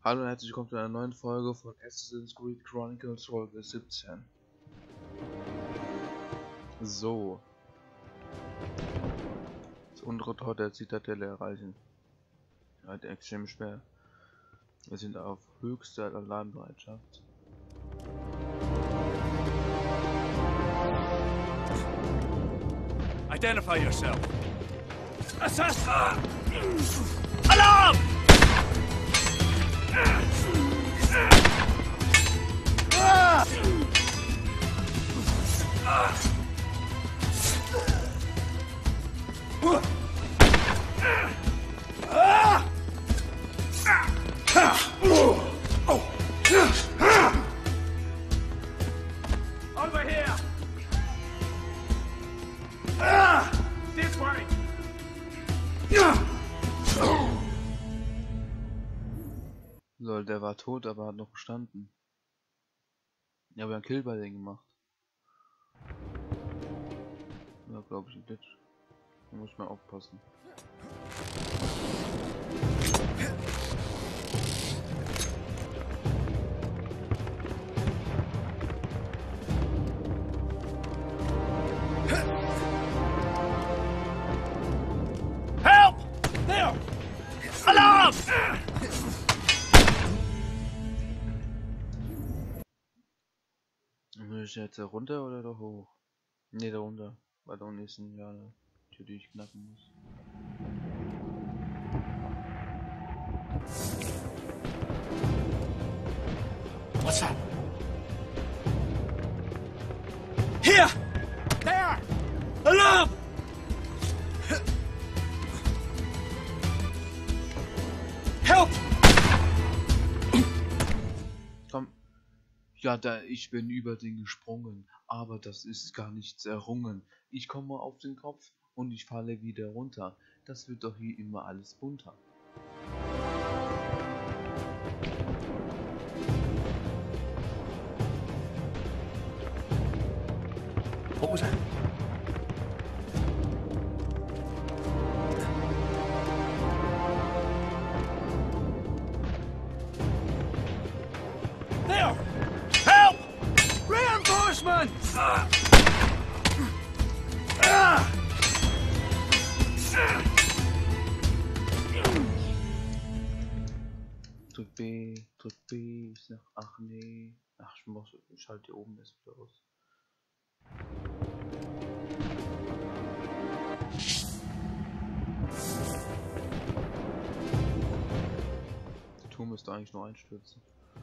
Hallo und herzlich willkommen zu einer neuen Folge von Assassin's Creed Chronicles Folge 17. So. Das untere Tor der Zitadelle erreichen. Halt extrem schwer. Wir sind auf höchster Alarmbereitschaft. Identify yourself. Assassin! Alarm! Over here! This way! So, der war tot, aber hat noch gestanden. Ja, wir haben Kill bei denen gemacht. Ja, glaube ich, ein Glitch. Da muss ich mal aufpassen. Help! There! Alarm! Will ich jetzt da runter oder da hoch? Ne, da runter. Weil da unten ist ein Tür, die ich knacken muss. What's that? Here! There! Alarm! Help! Komm. Ja, ich bin über den gesprungen, aber das ist gar nichts errungen. Ich komme auf den Kopf und ich falle wieder runter. Das wird doch hier immer alles bunter. What was that? There! Help! Reinforcements! Drück B, ich sag, ach nee. Ach, ich schalte hier oben das wieder aus. Der Turm müsste eigentlich nur einstürzen.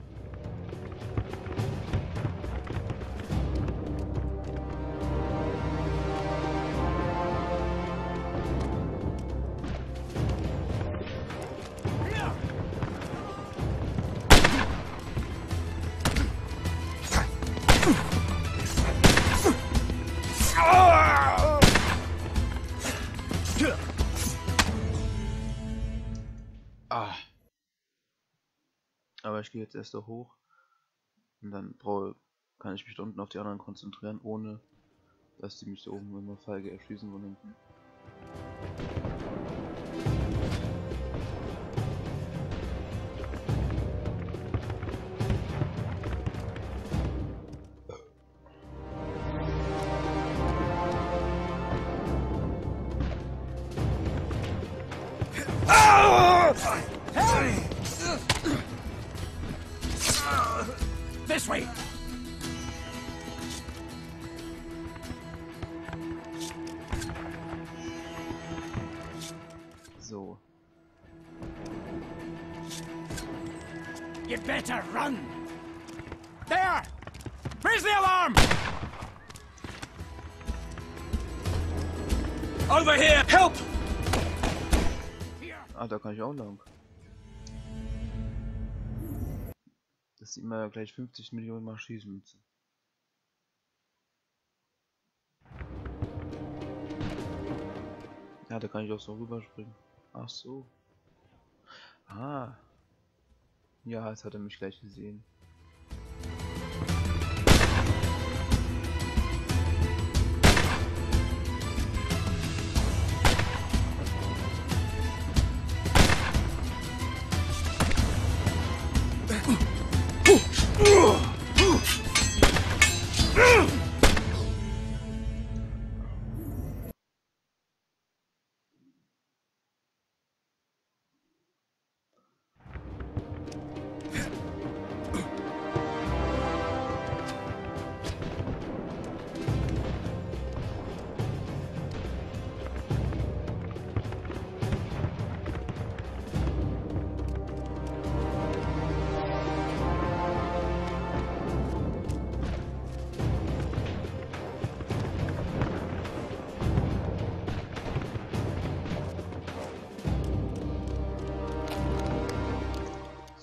Aber ich gehe jetzt erst da hoch und dann kann ich mich da unten auf die anderen konzentrieren, ohne dass die mich da oben immer feige erschießen von hinten. This way! So. You better run! There! Raise the alarm! Over here! Help! Ah, da kann ich auch lang. Das sieht man ja gleich 50 Millionen Mal schießen müssen. Ja, da kann ich auch so rüberspringen. Ach so. Ah. Ja, jetzt hat er mich gleich gesehen.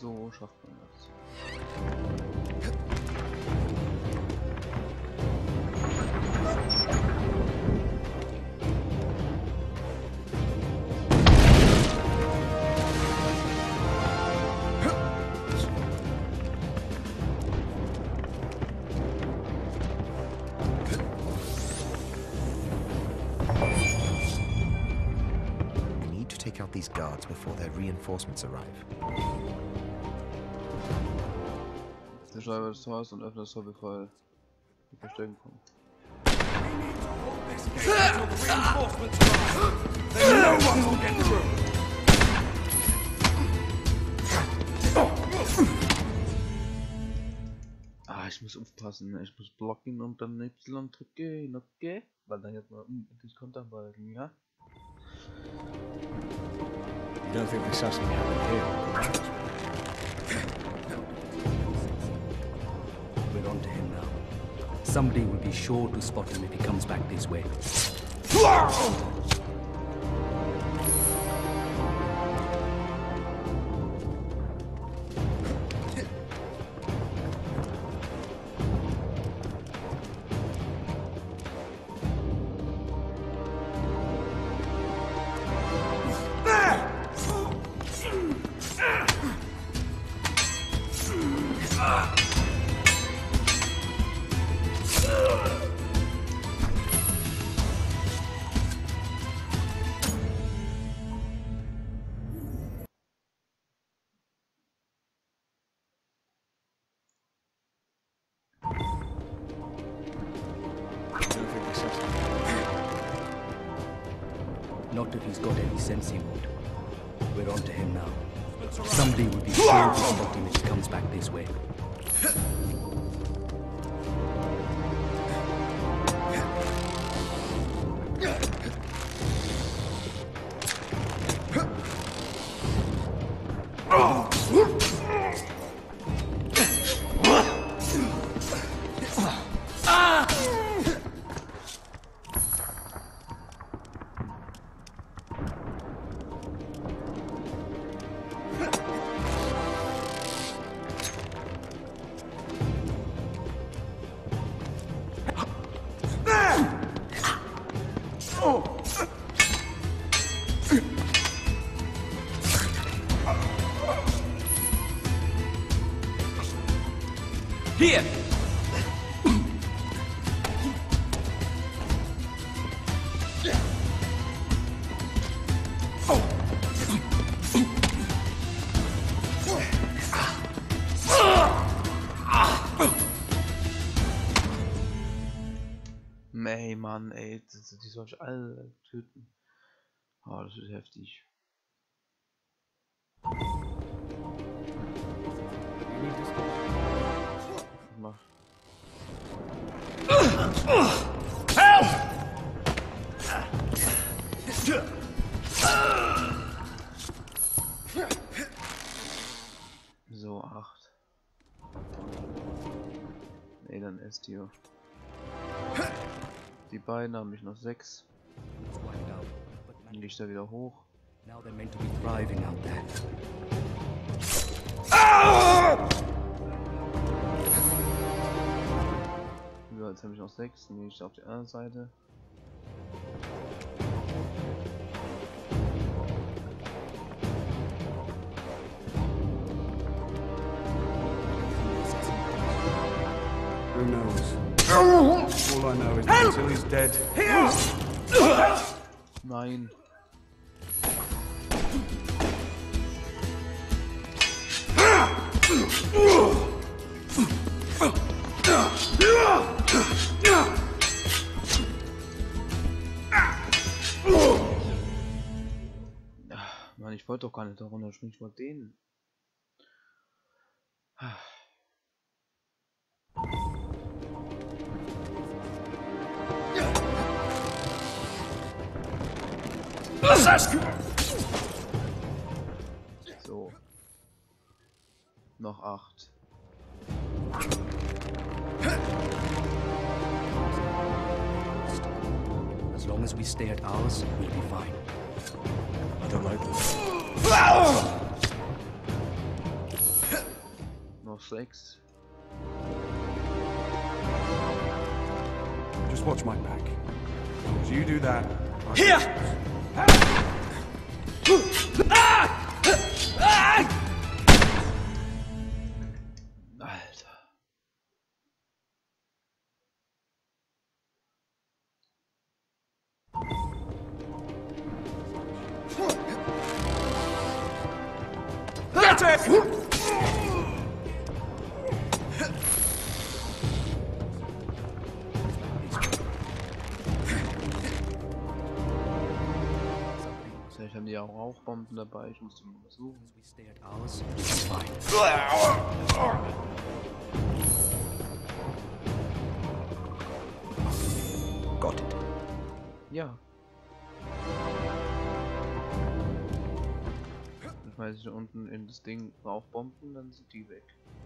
So schafft man das. Take out these guards before their reinforcements arrive. Der Schreiber des Tors und öffnet das Tor, bevor die Verstärkung kommt. Ah, ich muss aufpassen, ich muss blocken und dann Y drücken, okay? Weil dann jetzt mal das Konterbalken, ja? You don't think the assassin happened here? We're on to him now. Somebody will be sure to spot him if he comes back this way. Not if he's got any sense he won't. We're on to him now. Somebody will be sure to spot him if he comes back this way. Here! Ey, Mann, ey, die soll ich alle töten. Oh, das wird heftig. Mach. Help! So, 8. Nee, dann Estio. Die beiden haben mich noch 6. Dann gehe ich da wieder hoch. Now they're meant to be thriving out there. Ja, jetzt habe ich noch 6. Dann gehe ich auf die andere Seite. Who knows? All I know is that until he's dead. Nein. Mann, ich wollte doch gar nicht da runterspringen, ich wollte den. So. Noch 8. As long as we stay at ours, we'll be fine. I don't like this. 6. Just watch my back. As you do that. Here! Alter. Get it! Vielleicht haben die ja auch Rauchbomben dabei, ich muss die mal suchen. We stay at ours, it's fine. Got it. Ja. Dann schmeiße ich da unten in das Ding Rauchbomben, dann sind die weg.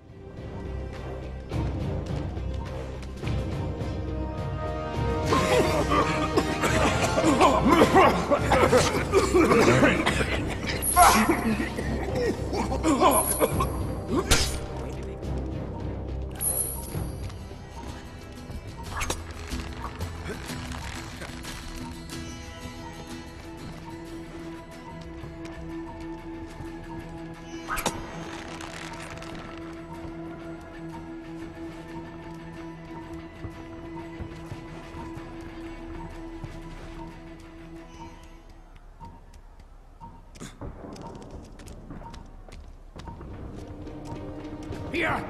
Here!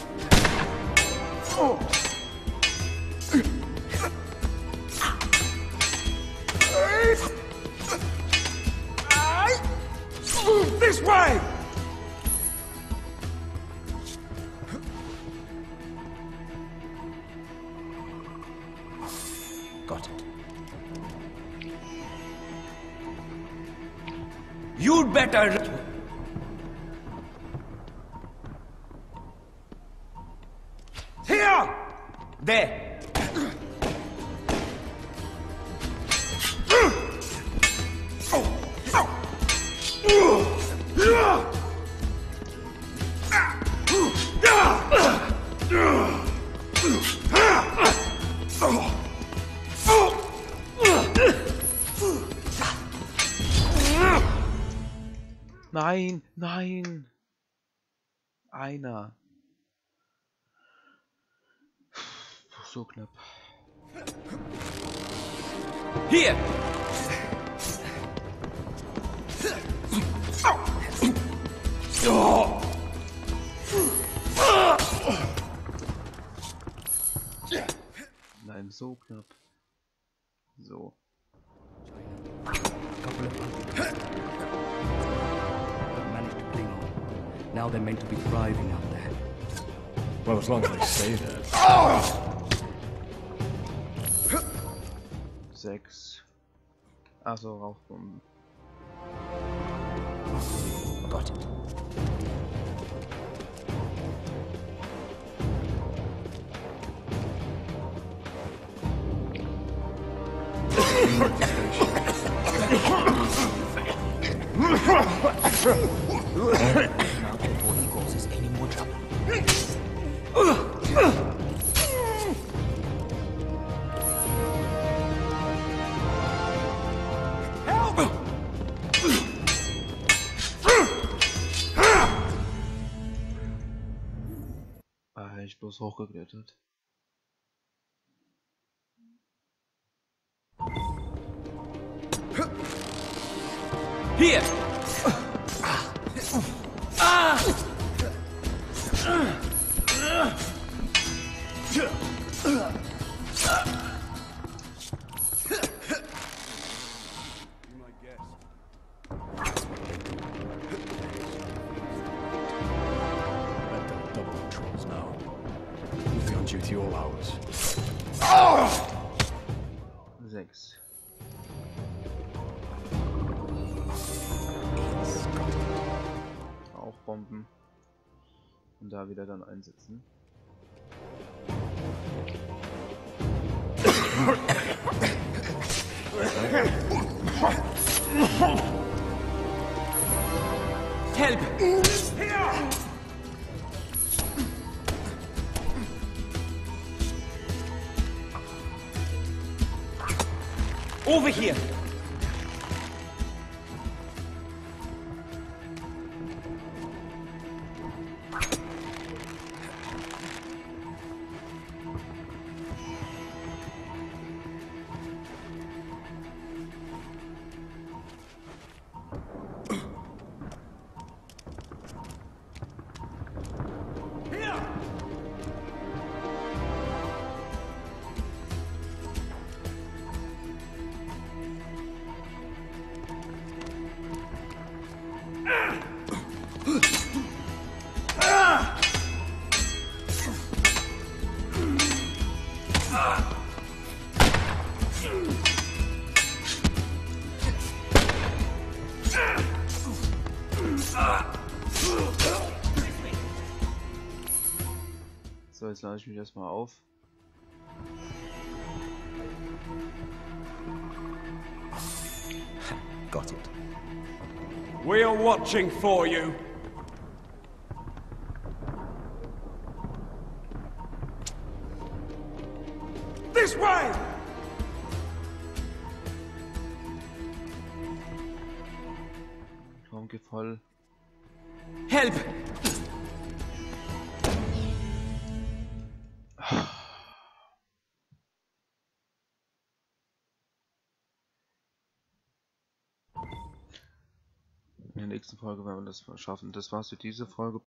This way! Got it. You'd better... Here! There! Nein, nein! Einer. So knapp. Here! Nein, so knapp. So. Couple of hundred. But managed to cling on. Now they're meant to be thriving out there. Well, as long as they stay there. 6. Achso, Rauchbomben. Got it. Now before he causes any more trouble. Ah, ich bloß hochgeklettert. Here! Be my guest. Bet they'll double the trolls now. We'll be on duty all hours. 6. Rauchbomben. Und da wieder dann einsetzen. Help! Here! Over here! So, jetzt lade ich mich erstmal auf. Got it. We are watching for you. This way! Raum geht voll. Help! In der nächsten Folge werden wir das schaffen. Das war's für diese Folge.